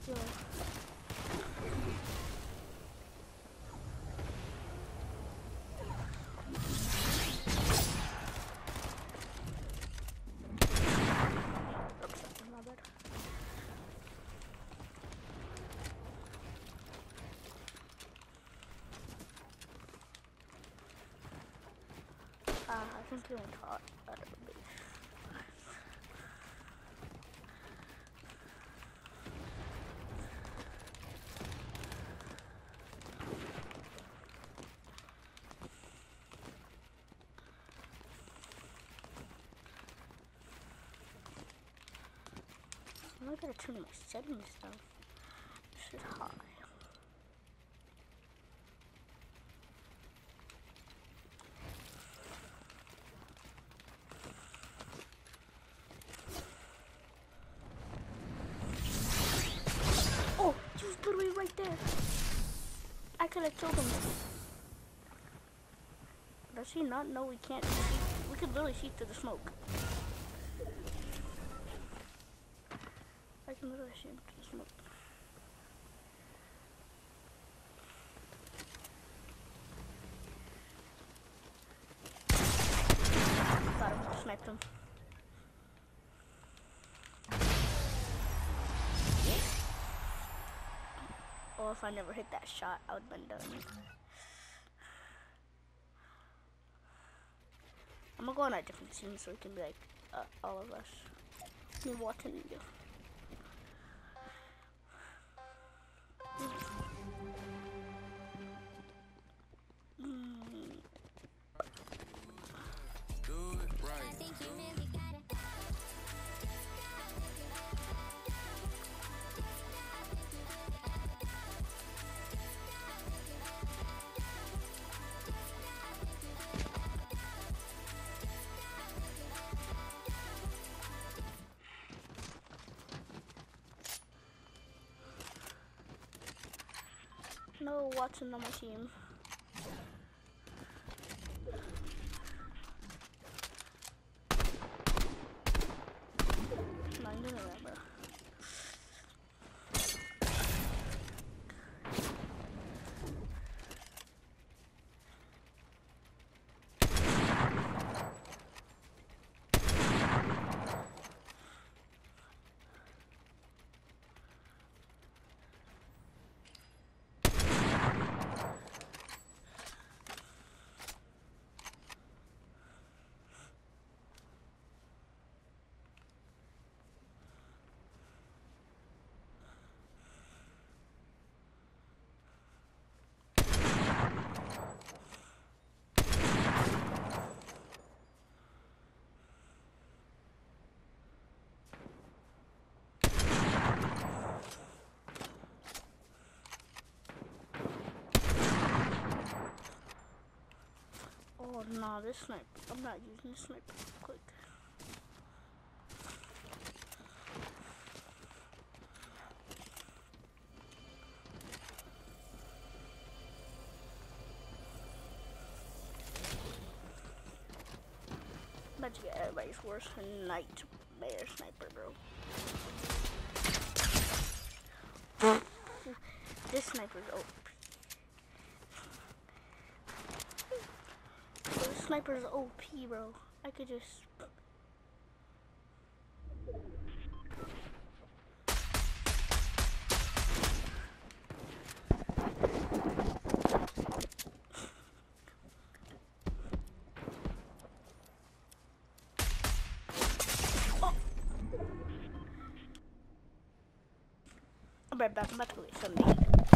Yo. My bad. I think you went hot out of the base. I'm not gonna turn my settings down. This is high. Oh, he was literally right there. I could have killed him. Does he not know we can't see? We could literally see through the smoke. I can literally see him through the smoke. Got him. Sniped him. Oh, if I never hit that shot, I would have been done. I'm gonna go on a different team so we can be like all of us. Me watching you. No Watson on my team. No, I'm doing that, bro. Oh no, this sniper. I'm not using this sniper quick. I'm about to get everybody's worst nightmare sniper, bro. This sniper's OP. This sniper's OP, bro. I could just... I'm right back. I'm about to go get something.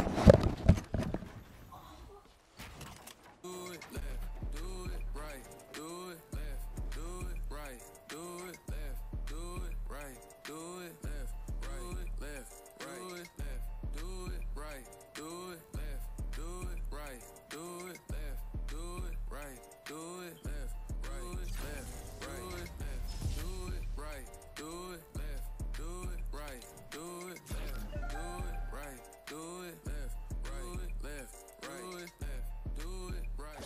Do it left, do it right, do it left, do it right, do it left, do it right, do it left, left, right, do it right, do it left, do it right, do it left, do it right, do it left, left, right, do it right, do it left, do it right, do it left, do it right, do it left, left, right, do it right.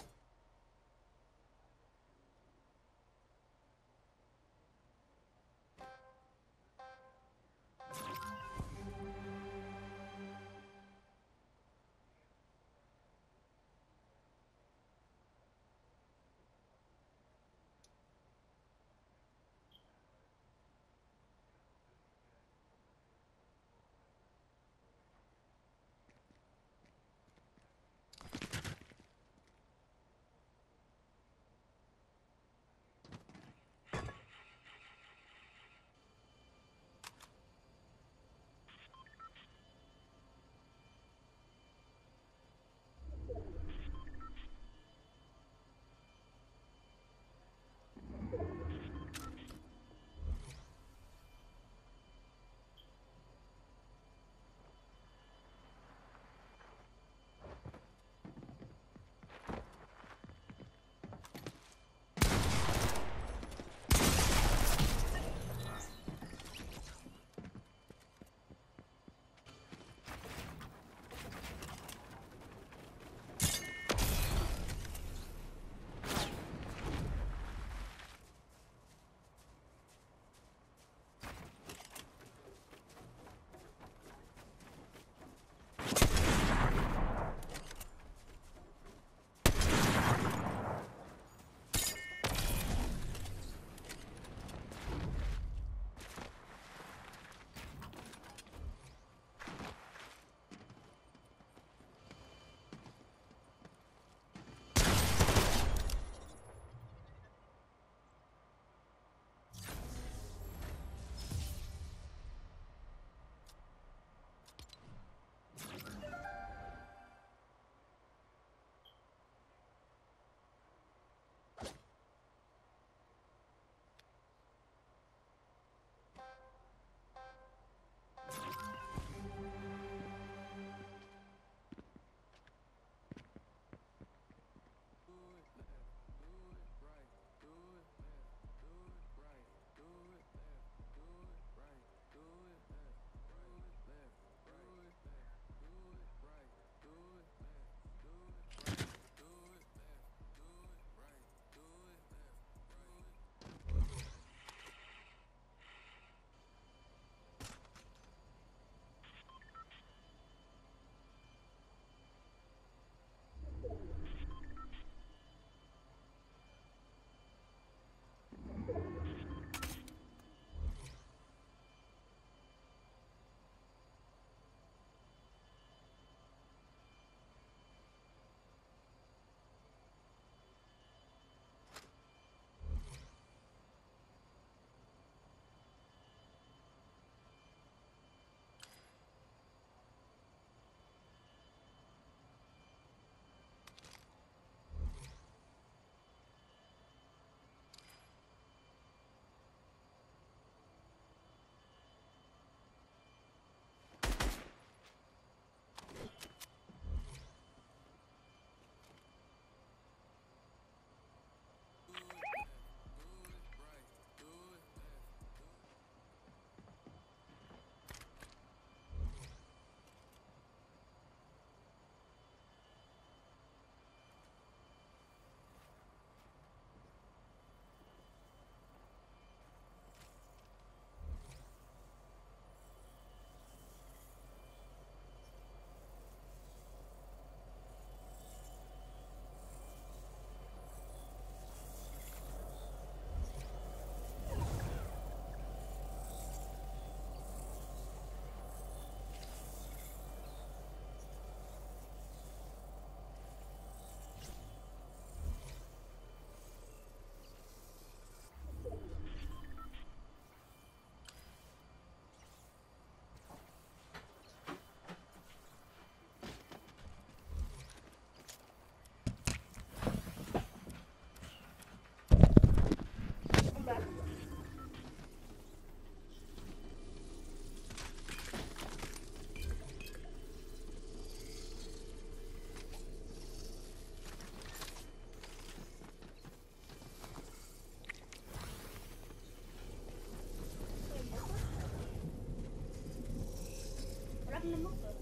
starting them over.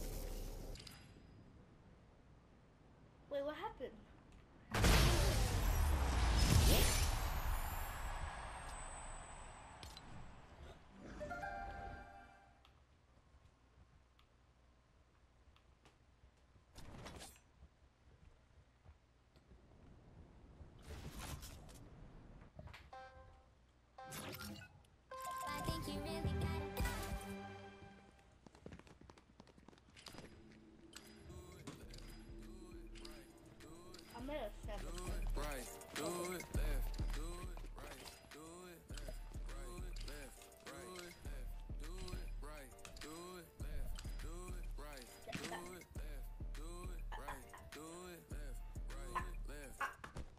Wait, what happened? I think you really gotta go. I made a 7. Right, do it, left, do it, right, do it, left, right, left, right, left, do it, right, do it, left, do it, right, do it, left, do it, right, do it, left, right, left.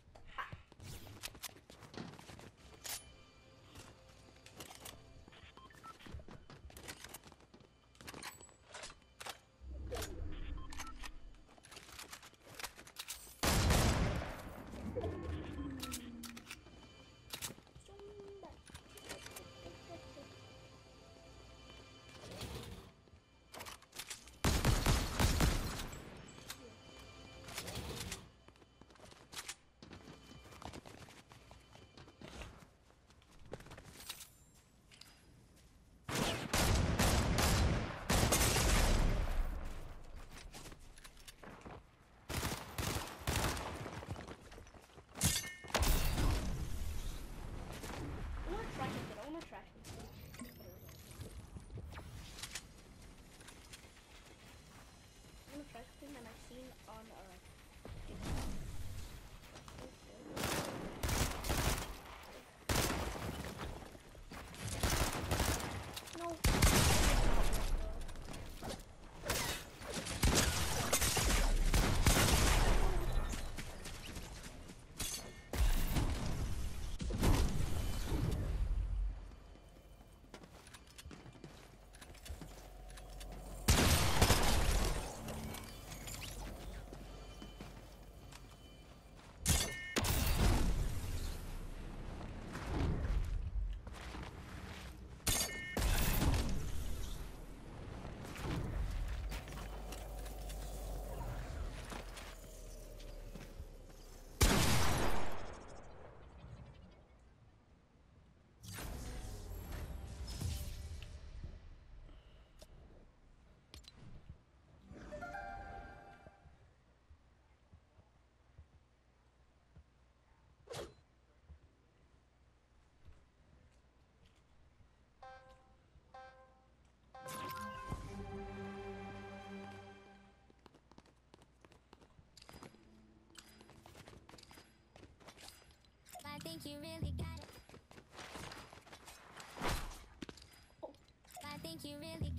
I wanna trash it. I wanna trash something that I've seen on no. I think you really gotta. I think you really